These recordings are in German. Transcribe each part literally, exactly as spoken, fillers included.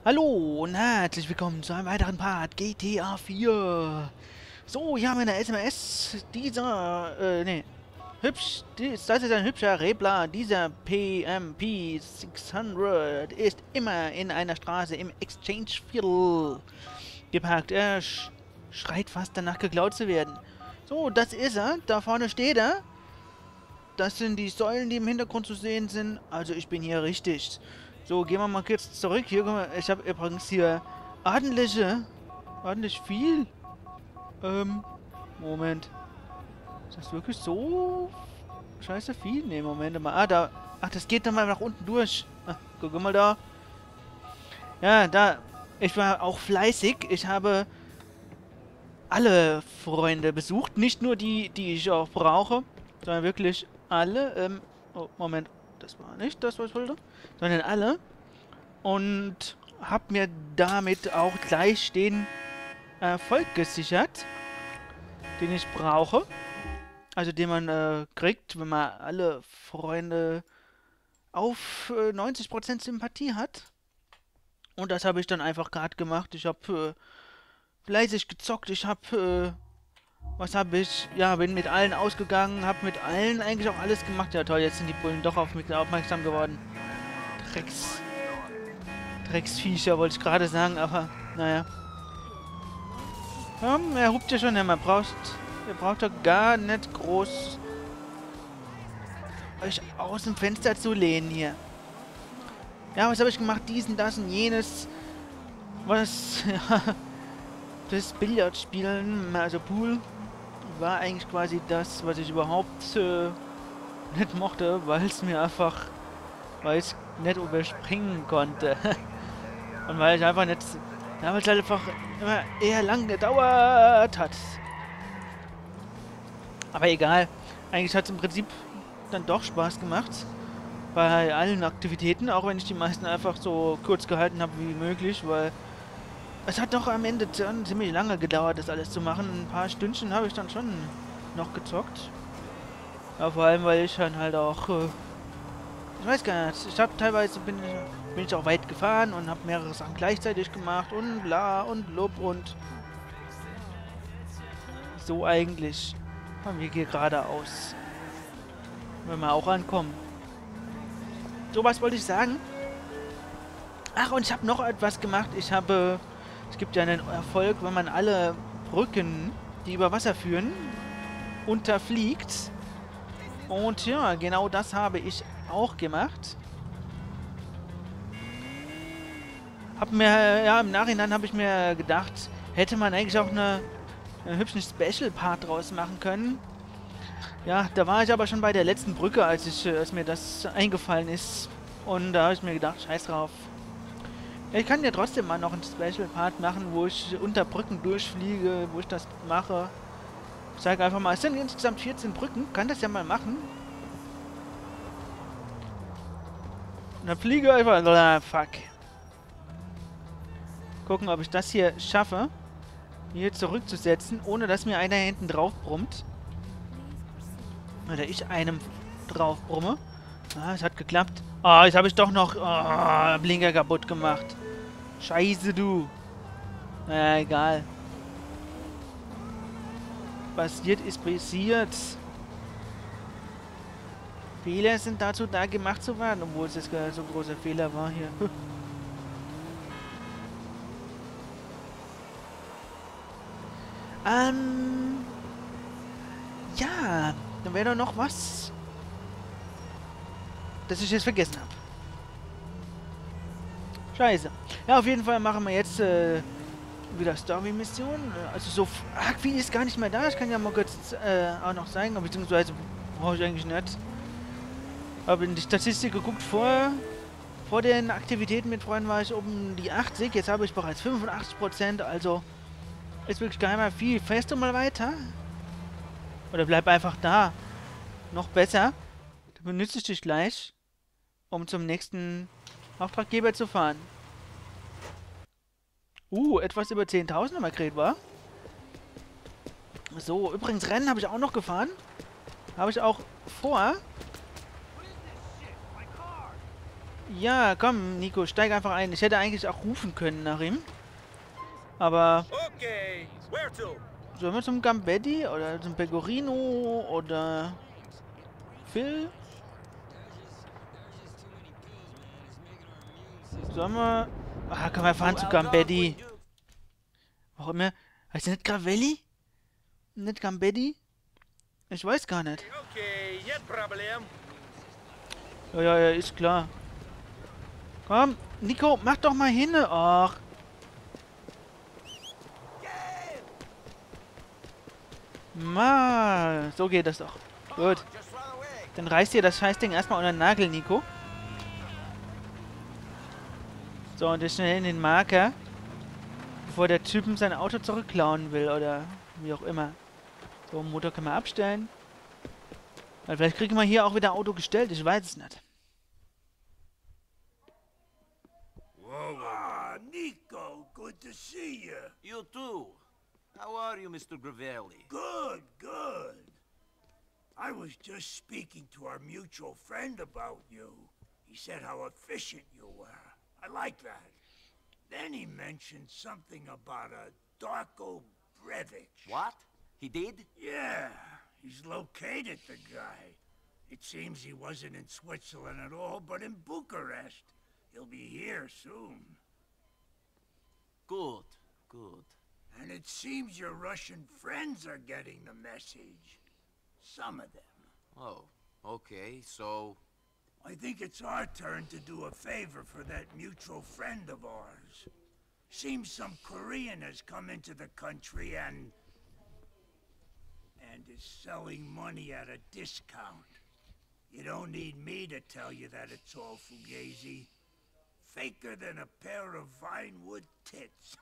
Hallo und herzlich willkommen zu einem weiteren Part G T A vier. So, hier haben wir eine S M S. Dieser, äh, nee, hübsch, dies, das ist ein hübscher Rebler. Dieser P M P sechshundert ist immer in einer Straße im Exchange Viertel geparkt. Er sch schreit fast danach, geklaut zu werden. So, das ist er. Da vorne steht er. Das sind die Säulen, die im Hintergrund zu sehen sind. Also ich bin hier richtig. So, gehen wir mal kurz zurück. Hier, guck mal, ich habe übrigens hier ordentliche, ordentlich viel. Ähm, Moment. Ist das wirklich so scheiße viel? Ne, Moment mal. Ah, da. Ach, das geht dann mal nach unten durch. Ah, guck mal da. Ja, da. Ich war auch fleißig. Ich habe alle Freunde besucht. Nicht nur die, die ich auch brauche, sondern wirklich alle. Ähm, oh, Moment. Das war nicht das, was ich wollte. Sondern alle. Und habe mir damit auch gleich den Erfolg gesichert, den ich brauche. Also den man äh, kriegt, wenn man alle Freunde auf äh, neunzig Prozent Sympathie hat. Und das habe ich dann einfach gerade gemacht. Ich habe äh, fleißig gezockt. Ich habe, äh, was habe ich? Ja, bin mit allen ausgegangen, habe mit allen eigentlich auch alles gemacht. Ja toll, jetzt sind die Bullen doch auf mich aufmerksam geworden. Drecks... Drecksviecher, wollte ich gerade sagen, aber naja. Ja, er hupt ja schon, ja, man braucht, ihr braucht doch gar nicht groß euch aus dem Fenster zu lehnen hier. Ja, was habe ich gemacht? Diesen, das und jenes. Was, ja, das Billardspielen, also Pool, war eigentlich quasi das, was ich überhaupt äh, nicht mochte, weil es mir einfach, weil ich nicht überspringen konnte. Und weil ich einfach nicht, ja, weil es halt einfach immer eher lang gedauert hat. Aber egal. Eigentlich hat es im Prinzip dann doch Spaß gemacht. Bei allen Aktivitäten, auch wenn ich die meisten einfach so kurz gehalten habe wie möglich, weil es hat doch am Ende dann ziemlich lange gedauert, das alles zu machen. Ein paar Stündchen habe ich dann schon noch gezockt. Ja, vor allem, weil ich dann halt auch, äh, ich weiß gar nicht, ich habe teilweise, bin ich, bin ich auch weit gefahren und habe mehrere Sachen gleichzeitig gemacht und bla und blub und so eigentlich fahren wir hier geradeaus. Wenn wir auch ankommen. So, was wollte ich sagen? Ach, und ich habe noch etwas gemacht. Ich habe, es gibt ja einen Erfolg, wenn man alle Brücken, die über Wasser führen, unterfliegt. Und ja, genau das habe ich auch gemacht. Hab mir, ja, im Nachhinein habe ich mir gedacht, hätte man eigentlich auch eine, einen hübschen Special-Part draus machen können. Ja, da war ich aber schon bei der letzten Brücke, als, ich, als mir das eingefallen ist. Und da habe ich mir gedacht, scheiß drauf. Ich kann ja trotzdem mal noch einen Special-Part machen, wo ich unter Brücken durchfliege, wo ich das mache. Ich sage einfach mal, es sind insgesamt vierzehn Brücken, kann das ja mal machen. Und dann fliege ich einfach, ah, fuck. Gucken, ob ich das hier schaffe, hier zurückzusetzen, ohne dass mir einer hinten drauf brummt. Oder ich einem drauf brumme. Ah, es hat geklappt. Ah, jetzt habe ich doch noch oh, Blinker kaputt gemacht. Scheiße, du. Na, egal. Passiert ist passiert. Fehler sind dazu da, gemacht zu werden, obwohl es jetzt gar so ein großer Fehler war hier. ähm... Ja, dann wäre doch noch was, das ich jetzt vergessen habe. Scheiße. Ja, auf jeden Fall machen wir jetzt äh, wieder Story-Mission. Also so arg viel ist gar nicht mehr da. Ich kann ja mal kurz äh, auch noch zeigen, beziehungsweise brauche ich eigentlich nicht. Habe in die Statistik geguckt, vor, vor den Aktivitäten mit Freunden war ich um die achtzig. Jetzt habe ich bereits fünfundachtzig Prozent, also ist wirklich gar nicht mehr viel. Fährst du mal weiter? Oder bleib einfach da. Noch besser. Dann benutze ich dich gleich, um zum nächsten Auftraggeber zu fahren. Uh, etwas über zehntausend haben wir gekriegt, war? So, übrigens Rennen habe ich auch noch gefahren. Habe ich auch vor. Ja, komm, Nico, steig einfach ein. Ich hätte eigentlich auch rufen können nach ihm. Aber... Okay, where to? Sollen wir zum Gambetti oder zum Pecorino oder... Phil? Sollen wir... Ah, komm, wir fahren zu Gambetti. Auch immer... Heißt der nicht Gravelli? Nicht Gambetti? Ich weiß gar nicht. Okay, yet problem. Ja, ja, ja, ist klar. Komm, Nico, mach doch mal hin. Ach. Ma, so geht das doch. Gut. Dann reißt ihr das Scheißding erstmal unter den Nagel, Nico. So, und jetzt schnell in den Marker. Bevor der Typen sein Auto zurückklauen will oder wie auch immer. So, Motor können wir abstellen. Weil vielleicht kriegen wir hier auch wieder Auto gestellt, ich weiß es nicht. Ah, Nico, good to see you. You too. How are you, Mister Gravelli? Good, good. I was just speaking to our mutual friend about you. He said how efficient you were. I like that. Then he mentioned something about a Darko Brevic. What? He did? Yeah, he's located the guy. It seems he wasn't in Switzerland at all, but in Bucharest. He'll be here soon. Good, good. And it seems your Russian friends are getting the message. Some of them. Oh, okay, so... I think it's our turn to do a favor for that mutual friend of ours. Seems some Korean has come into the country and... and is selling money at a discount. You don't need me to tell you that it's all fugazi. Faker than a pair of Vinewood tits.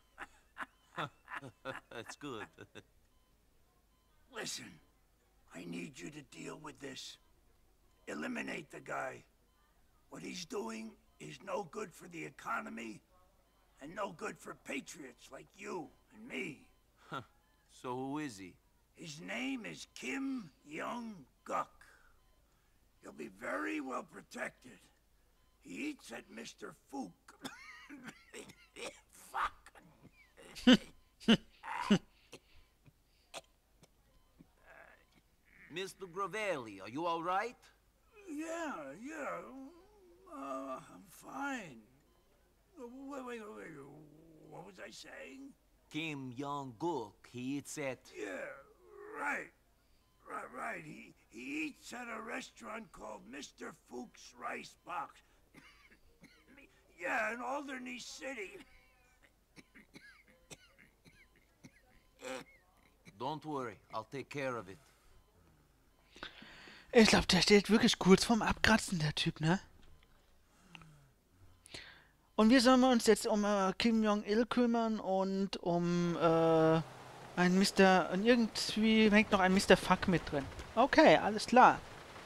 That's good. Listen, I need you to deal with this. Eliminate the guy. What he's doing is no good for the economy, and no good for patriots like you and me. So who is he? His name is Kim Young-guk. He'll be very well protected. He eats at Mister Fook. Fuck. Mister Gravelli, are you all right? Yeah, yeah. Uh, I'm fine. Wait, wait, wait. What was I saying? Kim Jong-guk, he eats at... Yeah, right. Right, right. He, he eats at a restaurant called Mister Fook's Rice Box. Yeah, in Alderney City. Don't worry, I'll take care of it. Ich glaube, der steht wirklich kurz vorm Abkratzen, der Typ, ne? Und wir sollen uns jetzt um äh, Kim Jong-il kümmern und um äh, ein Mister Und irgendwie hängt noch ein Mister Fuck mit drin. Okay, alles klar.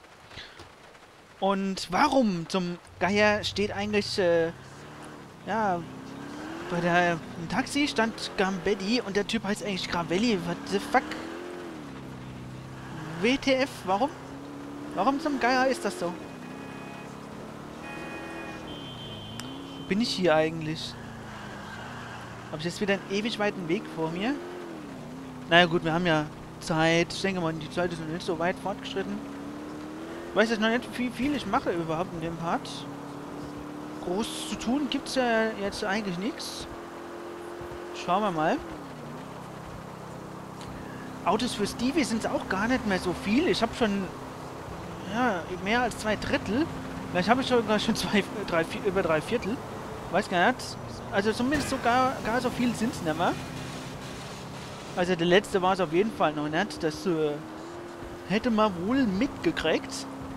Und warum zum Geier steht eigentlich, äh, ja, bei der im Taxi stand Gambetti und der Typ heißt eigentlich Gravelli. What the fuck? W T F, warum? Warum zum Geier ist das so? Wo bin ich hier eigentlich? Habe ich jetzt wieder einen ewig weiten Weg vor mir? Naja gut, wir haben ja Zeit. Ich denke mal, die Zeit ist noch nicht so weit fortgeschritten. Ich weiß jetzt noch nicht, wie viel ich mache überhaupt in dem Part. Groß zu tun gibt es ja jetzt eigentlich nichts. Schauen wir mal. Autos für Stevie sind es auch gar nicht mehr so viel. Ich habe schon... Ja, mehr als zwei Drittel. Vielleicht habe ich sogar schon zwei, drei, vier, über drei Viertel. Weiß gar nicht. Also zumindest sogar gar so viel sind es nicht mehr. Also der letzte war es auf jeden Fall noch nicht. Das äh, hätte man wohl mitgekriegt.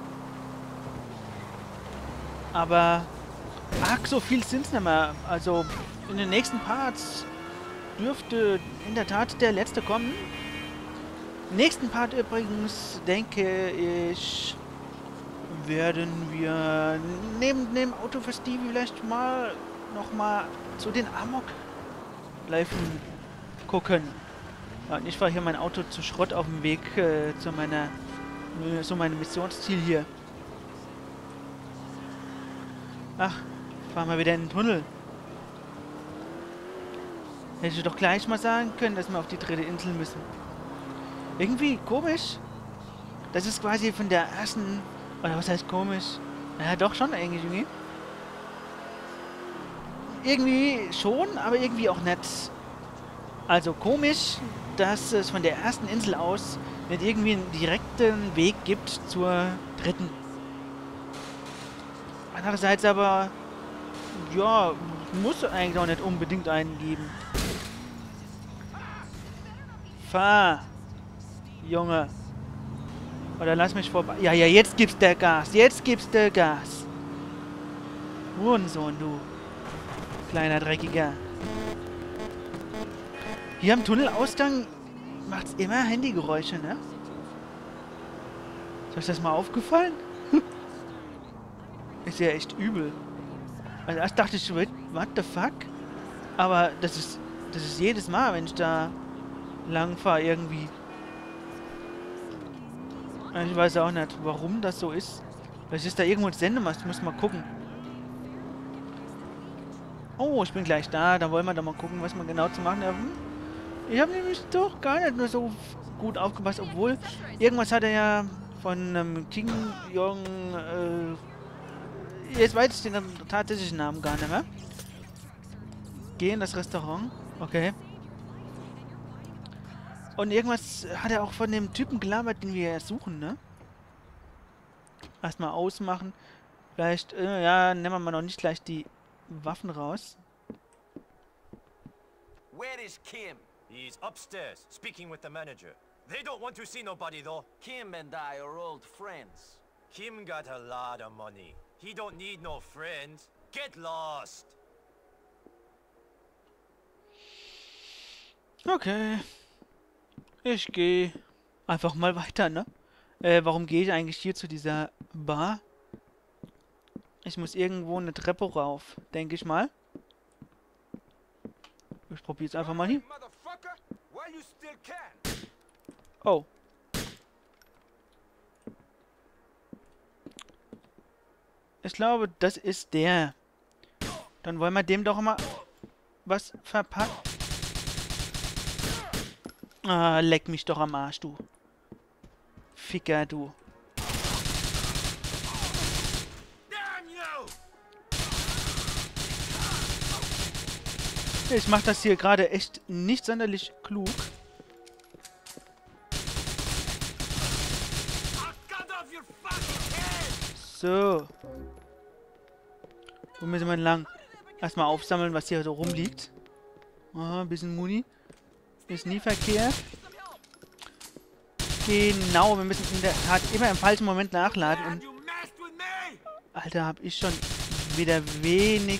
Aber ach, so viel sind es nicht mehr. Also in den nächsten Parts dürfte in der Tat der letzte kommen. Im nächsten Part übrigens, denke ich, werden wir neben dem Auto für Stevie vielleicht mal nochmal zu den Amok-Läufen gucken. Ja, und ich fahre hier mein Auto zu Schrott auf dem Weg äh, zu meiner, äh, zu meinem Missionsziel hier. Ach, fahren wir wieder in den Tunnel. Hätte ich doch gleich mal sagen können, dass wir auf die dritte Insel müssen. Irgendwie komisch. Das ist quasi von der ersten... Oder was heißt komisch? Ja, doch schon eigentlich irgendwie. Irgendwie schon, aber irgendwie auch nicht. Also komisch, dass es von der ersten Insel aus nicht irgendwie einen direkten Weg gibt zur dritten. Andererseits aber, ja, muss eigentlich auch nicht unbedingt einen geben. Fahr, Junge. Oder lass mich vorbei. Ja, ja, jetzt gibst der Gas. Jetzt gibst der Gas. Hurensohn, du. Kleiner Dreckiger. Hier am Tunnelausgang macht's immer Handygeräusche, ne? Ist euch das mal aufgefallen? Ist ja echt übel. Also erst dachte ich, what the fuck? Aber das ist, das ist jedes Mal, wenn ich da lang fahre irgendwie. Ich weiß auch nicht, warum das so ist. Vielleicht ist da irgendwo ein Sendemast, ich muss mal gucken. Oh, ich bin gleich da, da wollen wir doch mal gucken, was wir genau zu machen haben. Ich habe nämlich doch gar nicht nur so gut aufgepasst, obwohl irgendwas hat er ja von ähm, King Jong, äh, jetzt weiß ich den tatsächlichen Namen gar nicht mehr. Geh in das Restaurant, okay. Und irgendwas hat er auch von dem Typen gelabert, den wir suchen, ne? Erstmal ausmachen. Vielleicht, äh, ja, nehmen wir mal noch nicht gleich die Waffen raus. Where is Kim? He's upstairs, speaking with the manager. They don't want to see nobody, though. Kim and I are old friends. Kim got a lot of money. He don't need no friends. Get lost. Okay. Ich gehe einfach mal weiter, ne? Äh, warum gehe ich eigentlich hier zu dieser Bar? Ich muss irgendwo eine Treppe rauf, denke ich mal. Ich probiere es einfach mal hier. Oh. Ich glaube, das ist der. Dann wollen wir dem doch mal was verpacken. Ah, leck mich doch am Arsch, du. Ficker, du. Ich mach das hier gerade echt nicht sonderlich klug. So. Wo müssen wir lang? Erstmal aufsammeln, was hier so rumliegt. Ah, ein bisschen Muni. Ist nie verkehrt. Genau, wir müssen in der Tat immer im falschen Moment nachladen. Und Alter, hab ich schon wieder wenig...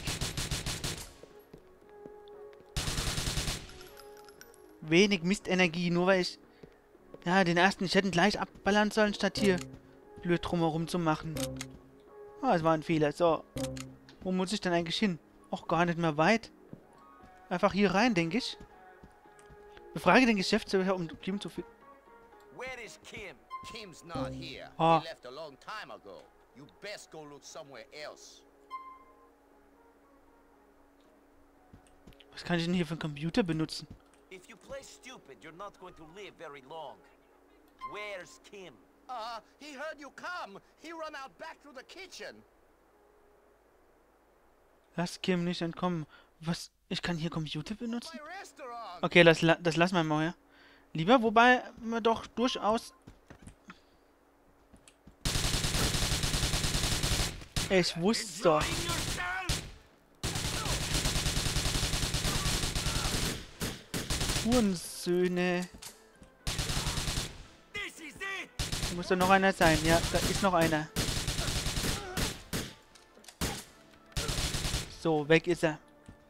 Wenig Mistenergie, nur weil ich... Ja, den ersten, ich hätte ihn gleich abballern sollen, statt hier blöd drumherum zu machen. Ah, es war ein Fehler. So. Wo muss ich denn eigentlich hin? Auch gar nicht mehr weit. Einfach hier rein, denke ich. Befrage den Geschäftsführer, um Kim zu finden. Where is Kim? Kim's not here. Oh. He left a long time ago. You best go look somewhere else. Was kann ich denn hier für einen Computer benutzen? If you play stupid, you're not going to live very long. Where's Kim? Uh, he heard you come. He run out back through the kitchen. Lass Kim nicht entkommen. Was? Ich kann hier Computer benutzen? My restaurant. Okay, das, das lassen wir mal, ja. Lieber, wobei wir doch durchaus... Ich wusste doch. Hurensöhne. Da muss doch noch einer sein. Ja, da ist noch einer. So, weg ist er.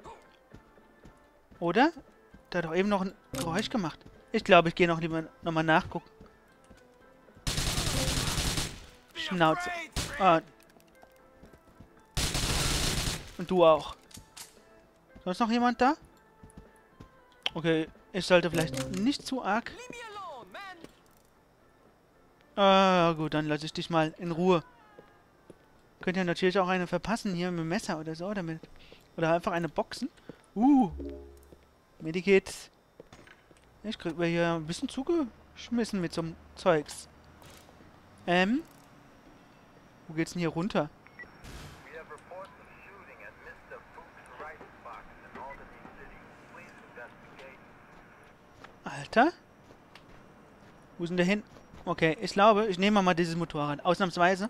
Oder? Der hat doch eben noch ein Geräusch gemacht. Ich glaube, ich gehe noch lieber nochmal nachgucken. Schnauze. Ah. Und du auch. Sonst noch jemand da? Okay, ich sollte vielleicht nicht zu arg... Ah, gut, dann lasse ich dich mal in Ruhe. Könnt ihr natürlich auch eine verpassen hier mit dem Messer oder so. Oder, mit, oder einfach eine boxen. Uh. Medikit. Ich krieg mir hier ein bisschen zugeschmissen mit so einem Zeugs. Ähm. Wo geht's denn hier runter? Alter. Wo ist denn der hin? Okay, ich glaube, ich nehme mal dieses Motorrad. Ausnahmsweise.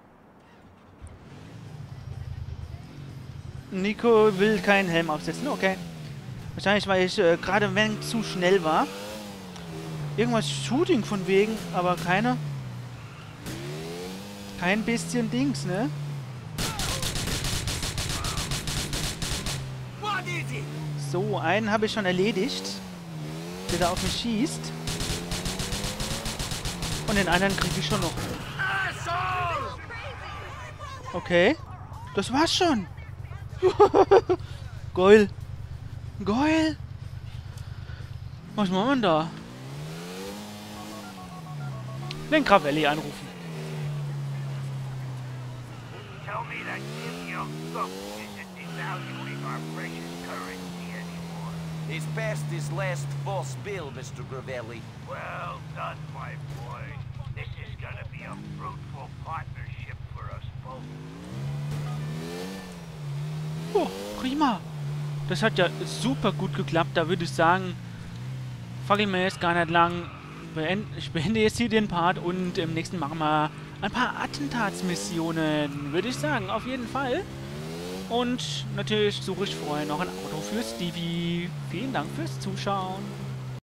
Nico will keinen Helm aufsetzen. Okay. Wahrscheinlich, weil ich äh, gerade ein wenig zu schnell war. Irgendwas Shooting von wegen, aber keine... Kein bisschen Dings, ne? So, einen habe ich schon erledigt. Der da auf mich schießt. Und den anderen kriege ich schon noch. Okay. Das war's schon. Geil. Geil. Was machen wir denn da? Den Gravelli anrufen. Tell me that this young thug isn't devaluing our precious currency anymore. He's past his last false bill, Mister Gravelli. Well done, my boy. This is gonna be a fruitful partnership for us both. Oh, prima. Das hat ja super gut geklappt. Da würde ich sagen, fackeln wir jetzt gar nicht lang. Ich beende jetzt hier den Part und im nächsten machen wir ein paar Attentatsmissionen, würde ich sagen, auf jeden Fall. Und natürlich suche ich vorher noch ein Auto für Stevie. Vielen Dank fürs Zuschauen.